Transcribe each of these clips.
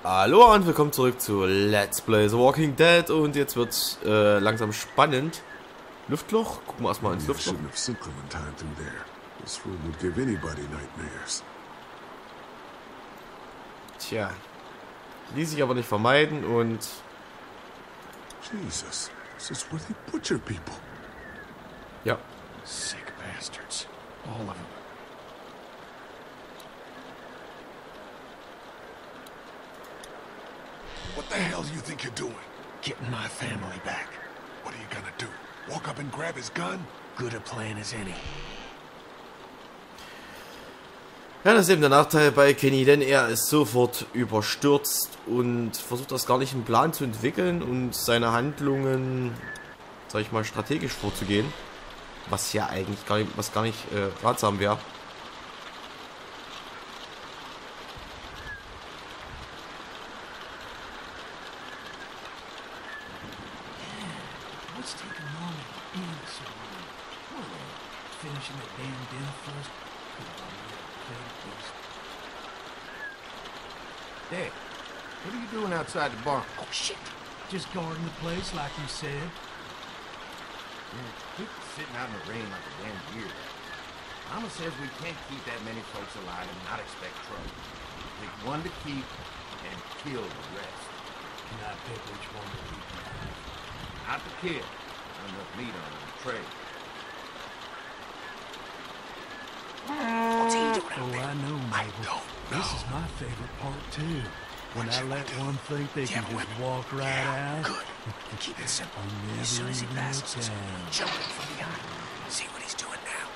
Hallo und willkommen zurück zu Let's Play The Walking Dead und jetzt wird's langsam spannend. Luftloch? Gucken wir erstmal ins Luftloch. Tja, ließ sich aber nicht vermeiden und... Jesus, this is where they butcher people. Ja. Sick bastards. All of them. What the hell do you think you're doing? Getting my family back. What are you gonna do? Walk up and grab his gun? Good a plan as any. Ja, das ist eben der Nachteil bei Kenny, denn er ist sofort überstürzt und versucht das gar nicht einen Plan zu entwickeln und seine Handlungen, sag ich mal, strategisch vorzugehen. Was ja eigentlich gar nicht ratsam wäre. What's taking long and so long? Finishing that damn dinner first. Hey, what are you doing outside the barn? Oh shit! Just guarding the place like you said. People sitting out in the rain like a damn deer. Mama says we can't keep that many folks alive and not expect trouble. Pick one to keep and kill the rest. Can I pick which one to keep alive? Not the kill. Not enough meat on the tray. What's he doing out there? I know, Mabel. This is my favorite part, too. When I let one think they can just walk right out. Good. Keep it simple. As soon as he passes us, jump in from behind. See what he's doing now.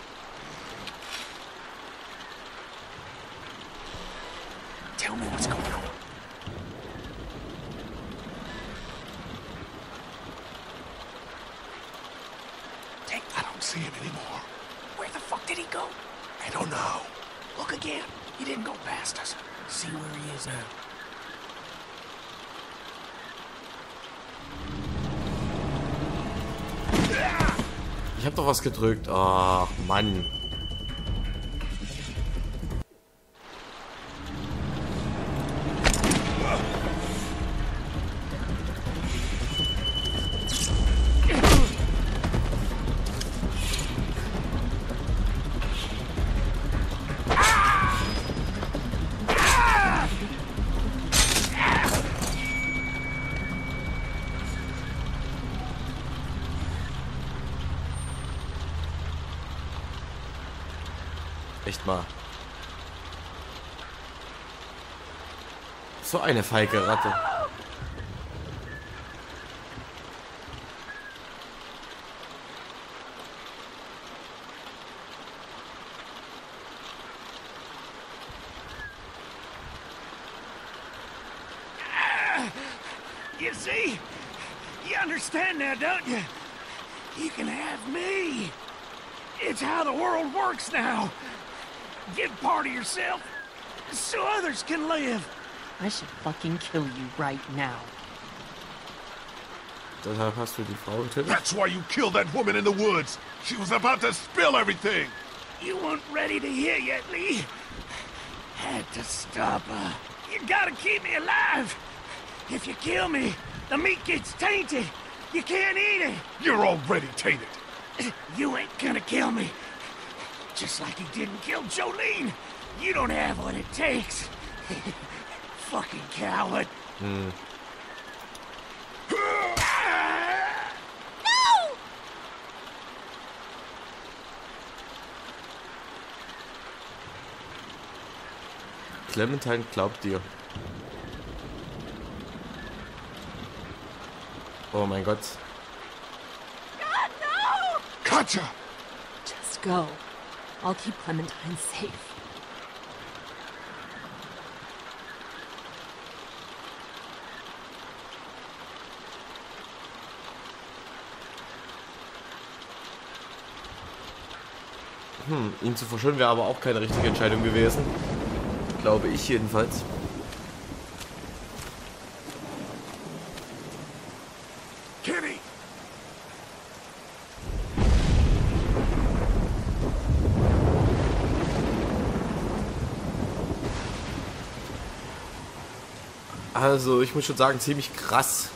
Tell me what's going on. I don't see him anymore. Where the fuck did he go? I don't know. Look again. He didn't go past us. See where he is now. Ich hab doch was gedrückt. Ach, Mann. Echt mal. So eine feige Ratte. You see? You understand now, don't you? You can have me. It's how the world works now. Give part of yourself so others can live. I should fucking kill you right now. Deshalb hast du die Frau getötet? That's why you killed that woman in the woods. She was about to spill everything. You weren't ready to hear yet, Lee. Had to stop her. You gotta keep me alive. If you kill me, the meat gets tainted. You can't eat it. You're already tainted. You ain't gonna kill me. Just like you didn't kill Jolene. You don't have what it takes. Fucking coward. No! Clementine glaubt dir. Oh mein Gott. God, no! Katja! Just go. I'll keep Clementine safe. Ihn zu verschonen wäre aber auch keine richtige Entscheidung gewesen. Glaube ich jedenfalls. Kenny! Also, ich muss schon sagen, ziemlich krass.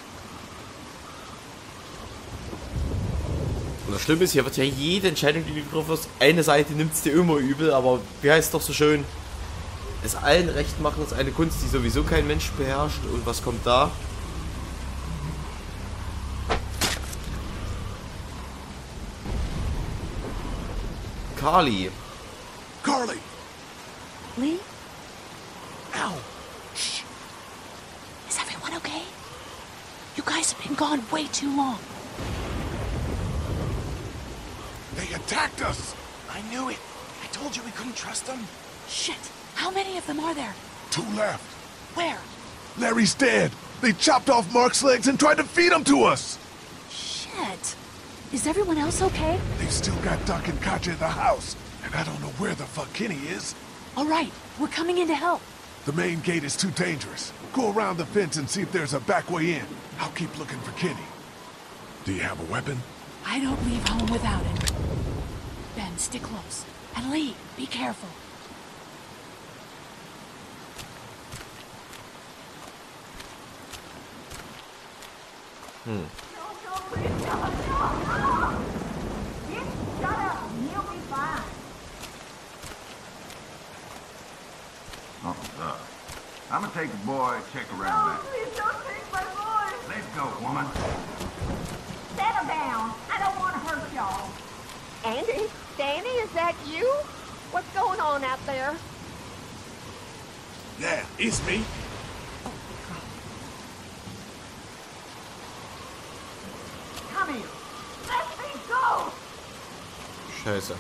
Und das Schlimme ist, hier wird ja jede Entscheidung, die du getroffen hast, eine Seite nimmt es dir immer übel, aber wie heißt es doch so schön? Es allen recht machen ist eine Kunst, die sowieso kein Mensch beherrscht. Und was kommt da? Carly. Carly! Lee? Ow! Shh! Is everyone okay? You guys have been gone way too long. They attacked us! I knew it. I told you we couldn't trust them. Shit! How many of them are there? 2 left. Where? Larry's dead. They chopped off Mark's legs and tried to feed him to us. Shit! Is everyone else okay? They've still got Duck and Katja in the house, and I don't know where the fuck Kenny is. All right, we're coming in to help. The main gate is too dangerous. Go around the fence and see if there's a back way in. I'll keep looking for Kenny. Do you have a weapon? I don't leave home without it. Ben, stick close. And Lee, be careful. I'm gonna take the boy, check around back. Please don't take my boy. Let's go, woman. Settle down. I don't want to hurt y'all. Andy? Danny, is that you? What's going on out there? Yeah, it's me. Come here. Let me go. Scheiße.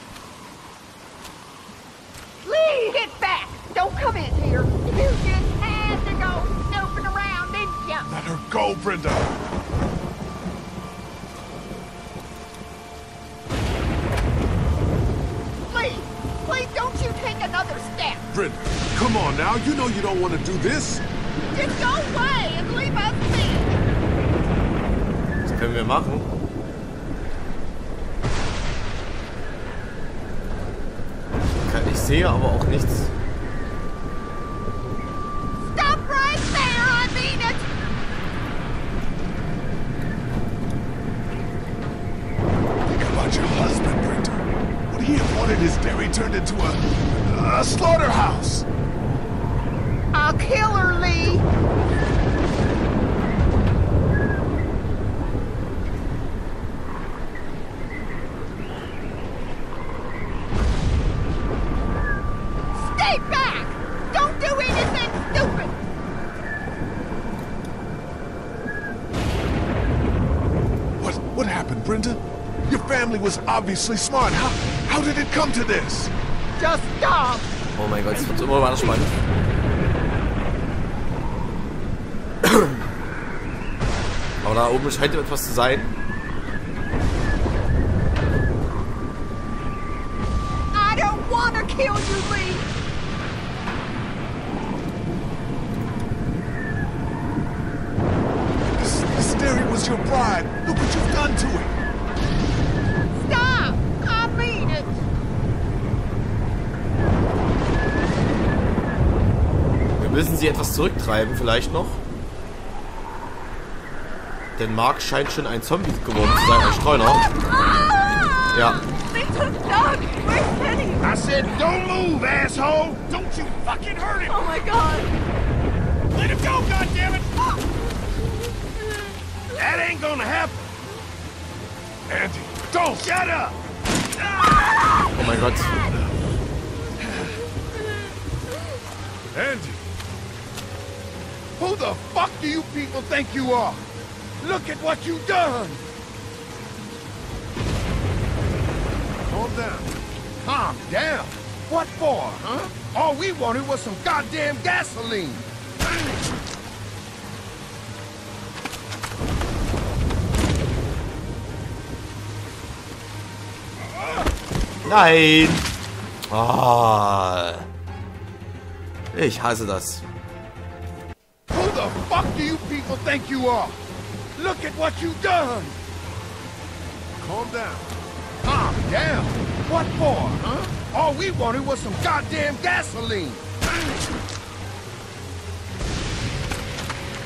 Lee, get back. Don't come in here. You just had to go snooping around, didn't you? Let her go, Brenda. Lee, please don't you take another step. Brenda, come on now. You know you don't want to do this. Just go away and leave us be. Was können wir machen? Ich sehe aber auch nichts. Stop right there, I mean it. Think about your husband, Brenda. Would he have wanted his dairy turned into a slaughterhouse? I'll kill her, Lee. Stay back! Don't do anything stupid! What happened, Brenda? Your family was obviously smart. How did it come to this? Just stop! Oh mein Gott, es wird immer weiter spannend. Aber da oben scheint etwas zu sein. I don't want to kill you, Lee! This dairy was your bride. Look what you've done to it. Stop! I mean it! Wir müssen sie etwas zurücktreiben, vielleicht noch. Denn Mark scheint schon ein Zombie geworden zu sein, ein Streuner. Ja. They took Doug! Where's Kenny? I said, don't move, asshole! Don't you fucking hurt him! Oh my god! Let him go, goddammit! That ain't gonna happen. Andy, don't! Shut up! Oh mein Gott. Andy! Who the fuck do you people think you are? Look at what you done! Calm down. Calm down. What for, huh? All we wanted was some goddamn gasoline. Nein! Ah. Ich hasse das. Who the fuck do you people think you are? Look at what you done. Calm down. Calm down. What for, huh? All we wanted was some goddamn gasoline.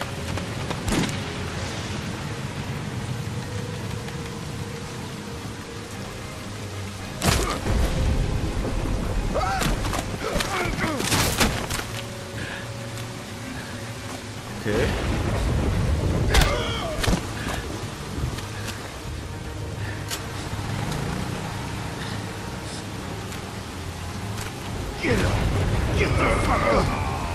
Okay. Get up! Get the fuck up!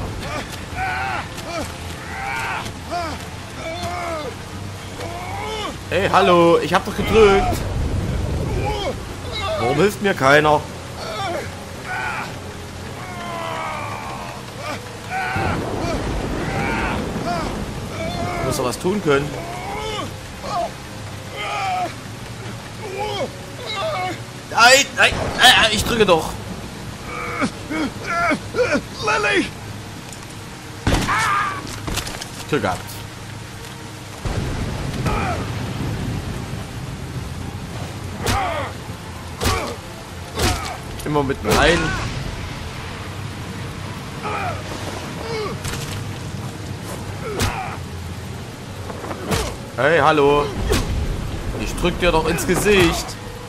Ey, hallo, ich hab doch gedrückt. Warum hilft mir keiner? Ich muss doch was tun können. Nein, nein, ich drücke doch. Lily! Glück gehabt. Immer mitten rein. Hey, hallo. Ich drück dir doch ins Gesicht.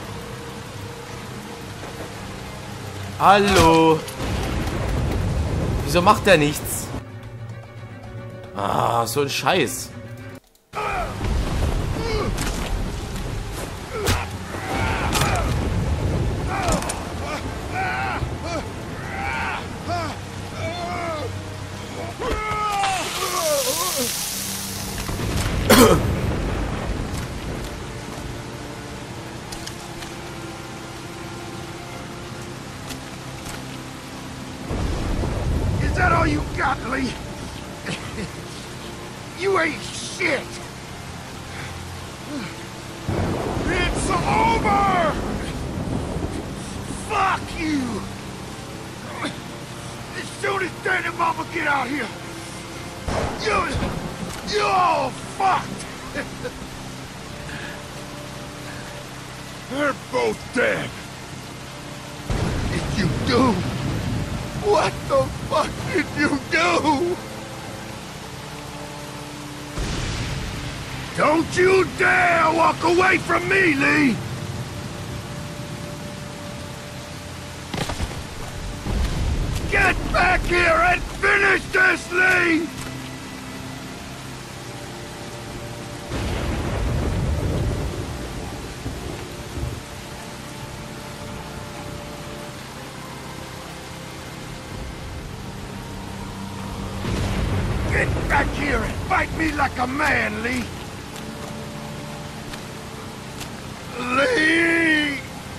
Hallo. Wieso macht der nichts? Ah, so ein Scheiß. Is that all you got, Lee? You ain't shit! It's over! Fuck you! As soon as Danny and Mama get out here, you're all fucked! They're both dead. Did you do? What the fuck did you do? Don't you dare walk away from me, Lee! Get back here and finish this, Lee! Get back here and fight me like a man, Lee! Lee!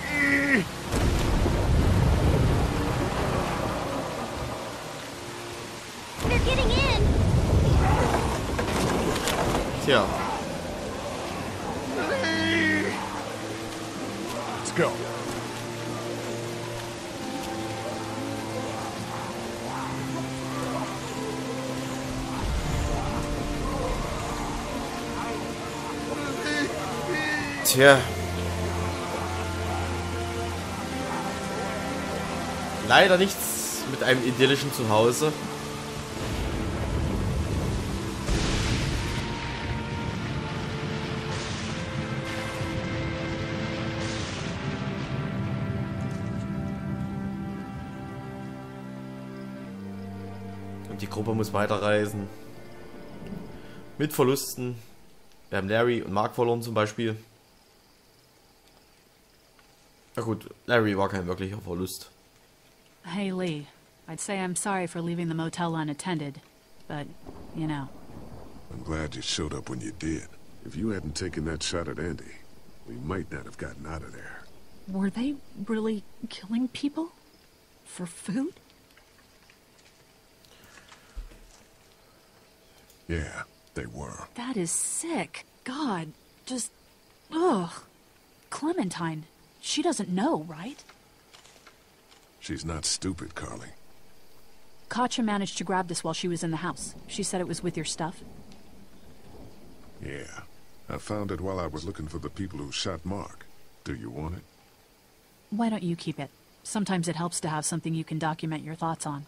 They're getting in. Tja. Lee! Let's go. Tja. Leider nichts mit einem idyllischen Zuhause. Und die Gruppe muss weiterreisen. Mit Verlusten. Wir haben Larry und Mark verloren zum Beispiel. Na gut, Larry war kein wirklicher Verlust. Hey, Lee. I'd say I'm sorry for leaving the motel unattended, but, you know. I'm glad you showed up when you did. If you hadn't taken that shot at Andy, we might not have gotten out of there. Were they really killing people? For food? Yeah, they were. That is sick. God, just... ugh. Clementine, she doesn't know, right? She's not stupid, Carly. Katja managed to grab this while she was in the house. She said it was with your stuff. Yeah. I found it while I was looking for the people who shot Mark. Do you want it? Why don't you keep it? Sometimes it helps to have something you can document your thoughts on.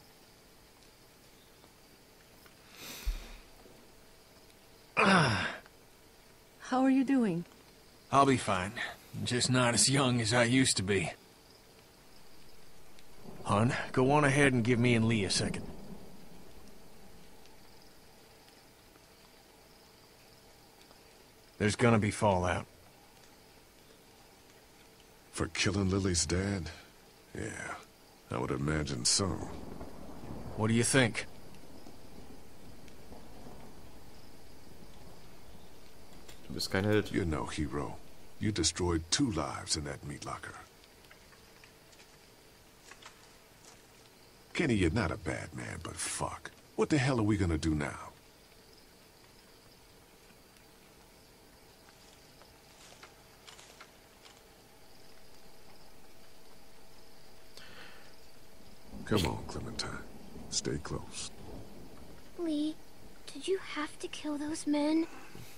How are you doing? I'll be fine. Just not as young as I used to be. Hon, go on ahead and give me and Lee a second. There's gonna be fallout. For killing Lily's dad? Yeah, I would imagine so. What do you think? Du bist kein Held. You're no hero. You destroyed 2 lives in that meat locker. Kenny, you're not a bad man, but fuck. What the hell are we gonna do now? Come on, Clementine. Stay close. Lee, did you have to kill those men?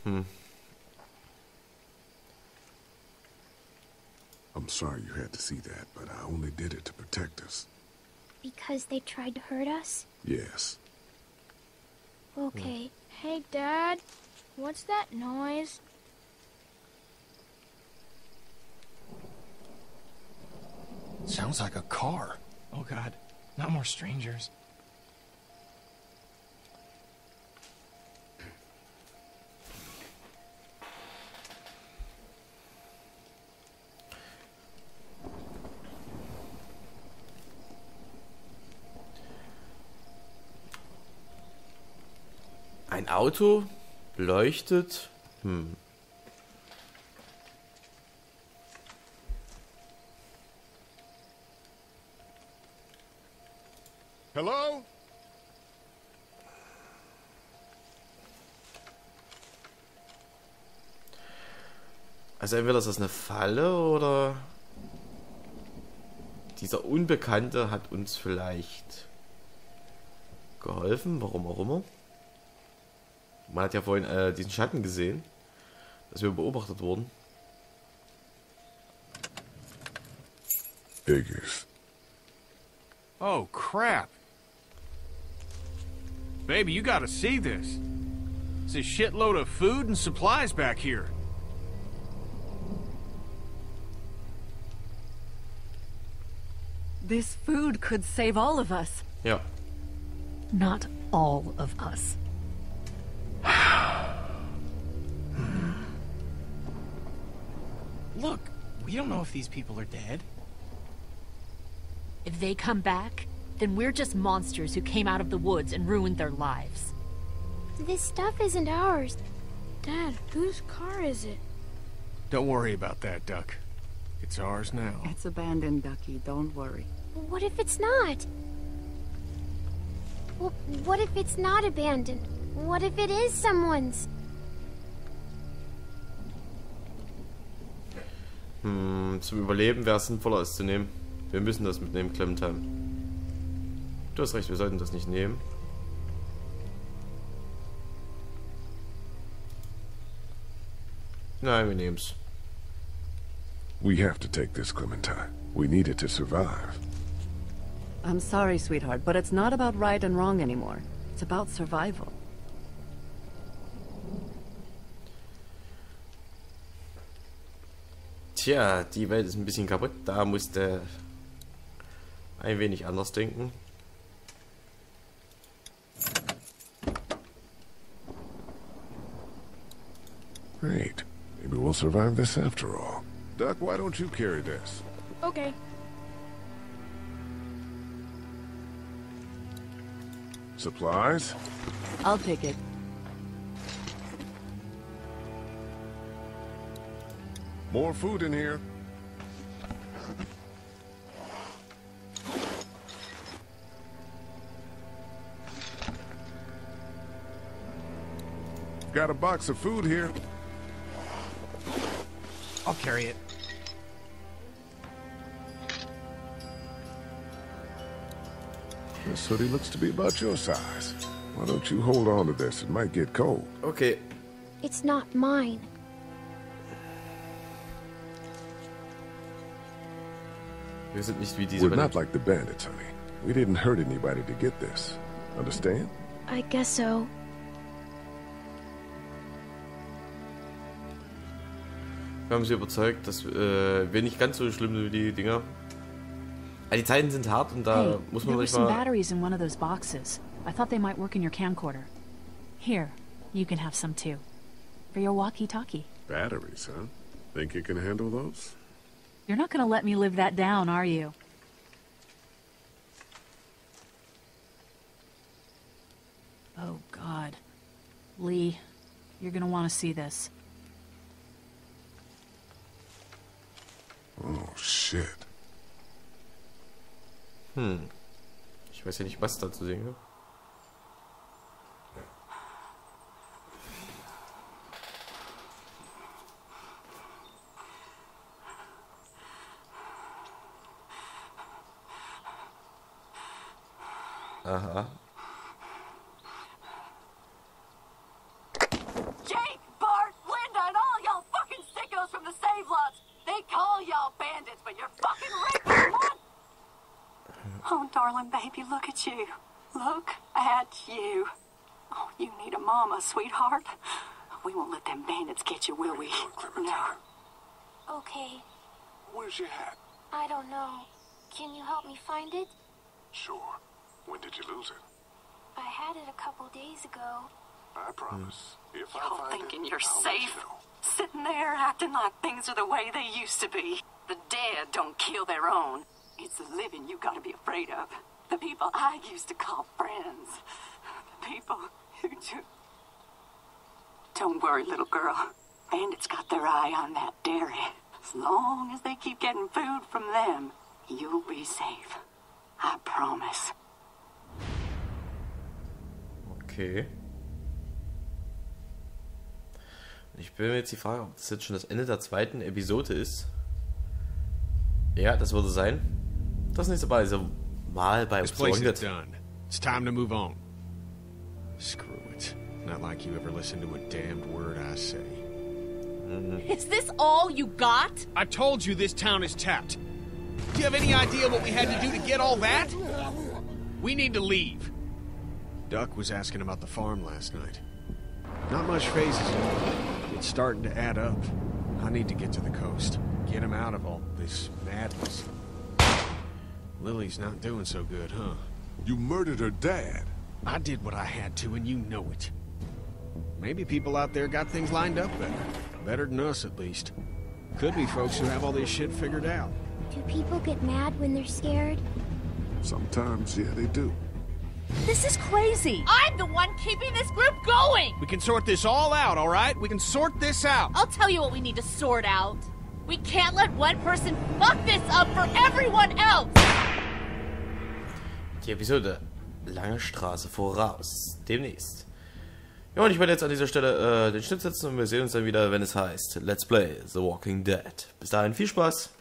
I'm sorry you had to see that, but I only did it to protect us. Because they tried to hurt us? Yes. Okay. Hey, Dad. What's that noise? Sounds like a car. Oh God, not more strangers. Ein Auto leuchtet. Hello? Also entweder ist das eine Falle oder dieser Unbekannte hat uns vielleicht geholfen, warum auch immer. Man hat ja vorhin diesen Schatten gesehen, dass wir beobachtet wurden. Figures. Oh, crap. Baby, you gotta see this. It's a shitload of food and supplies back here. This food could save all of us. Ja. Not all of us. Look, we don't know if these people are dead. If they come back, then we're just monsters who came out of the woods and ruined their lives. This stuff isn't ours. Dad, whose car is it? Don't worry about that, Duck. It's ours now. It's abandoned, Ducky. Don't worry. What if it's not? Well, what if it's not abandoned? What if it is someone's? Zum Überleben wäre es sinnvoller, es zu nehmen. Wir müssen das mitnehmen, Clementine. Du hast recht, wir sollten das nicht nehmen. Nein, wir nehmen's. We have to take this, Clementine. We need it to survive. I'm sorry, sweetheart, but it's not about right and wrong anymore. It's about survival. Tja, die Welt ist ein bisschen kaputt. Da musste ein wenig anders denken. Great. Maybe we'll survive this after all. Duck, why don't you carry this? Okay. Supplies? I'll take it. More food in here. Got a box of food here. I'll carry it. This hoodie looks to be about your size. Why don't you hold on to this? It might get cold. Okay. It's not mine. Wir sind nicht wie diese We're not Welt. like the bandits, honey. We didn't hurt anybody to get this. Understand? I guess so. Wir haben sie überzeugt, dass wir nicht ganz so schlimm sind wie die Dinger. Aber die Zeiten sind hart und da Hey, muss there man were some manchmal... batteries in one of those boxes. I thought they might work in your camcorder. Here, you can have some too. for your walkie-talkie. Batteries, huh? Think you can handle those? You're not gonna let me live that down, are you? Oh, God. Lee, you're gonna want to see this. Oh, shit. Ich weiß ja nicht, was da zu sehen ist. Aha. Jake, Bart, Linda, and all y'all fucking sickos from the save lots. They call y'all bandits, but you're fucking raping them. Oh, darling baby, look at you. Look at you. Oh, you need a mama, sweetheart. We won't let them bandits get you, will we? No. Okay, Where's your hat? I don't know. Can you help me find it? Sure. When did you lose it? I had it a couple days ago. I promise. If I Y'all find thinking it, you're I'll let you safe? know. Sitting there acting like things are the way they used to be. The dead don't kill their own. It's the living you gotta be afraid of. The people I used to call friends. The people who do... Don't worry, little girl. Bandits got their eye on that dairy. As long as they keep getting food from them, you'll be safe. I promise. Okay. Ich bin mir jetzt die Frage, ob das jetzt schon das Ende der zweiten Episode ist. Ja, das würde sein. Das nächste Mal ist mal bei This place is Walking Dead. done. It's time to move on. Screw it. Not like you ever listen to a damned word I say. Is this all you got? I told you this town is tapped. Do you have any idea what we had to do to get all that? We need to leave. Duck was asking about the farm last night. Not much phases yet. It's starting to add up. I need to get to the coast. Get him out of all this madness. Lily's not doing so good, huh? You murdered her dad. I did what I had to, and you know it. Maybe people out there got things lined up better. Better than us, at least. Could be folks who have all this shit figured out. Do people get mad when they're scared? Sometimes, yeah, they do. This is crazy. I'm the one keeping this group going. We can sort this all out, all right? We can sort this out. I'll tell you what we need to sort out. We can't let one person fuck this up for everyone else. Die Episode Lange Straße voraus. Demnächst. Ja, und ich werde jetzt an dieser Stelle den Schnitt setzen und wir sehen uns dann wieder, wenn es heißt Let's Play The Walking Dead. Bis dahin viel Spaß.